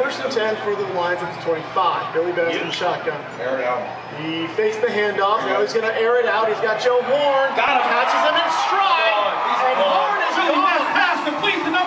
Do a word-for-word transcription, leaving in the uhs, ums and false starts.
First and ten for the Lions at the twenty-five. Billy Bennett in the shotgun. Air it out. He fakes the handoff. Now he's going to air it out. He's got Joe Horn. Got him. Catches him in stride. And Horn is gone. Pass complete to number